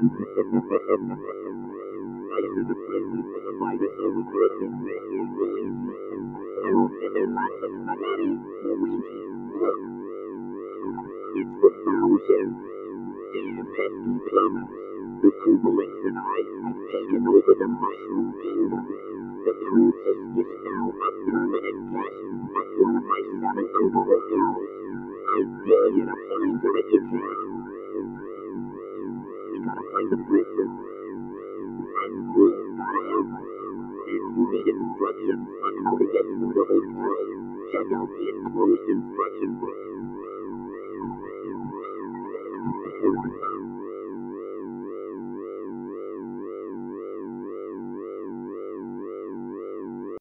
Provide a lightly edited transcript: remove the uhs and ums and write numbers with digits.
I heard the presence of a virus overgrowing massive ruins. Oh, and there are lots of spaghetti, Luigi. Look, it's the Bowser. Damn pesky plumbers. The Kubalix and I have taken over the Mushroom Kingdom. The princess is now a permanent guest at one of my 7 Kuba hotels. I dare you to find her if you can. We gotta find the princess. And you gotta help us. If you need instructions on how to get through the hotel, check out the enclosed instruction book.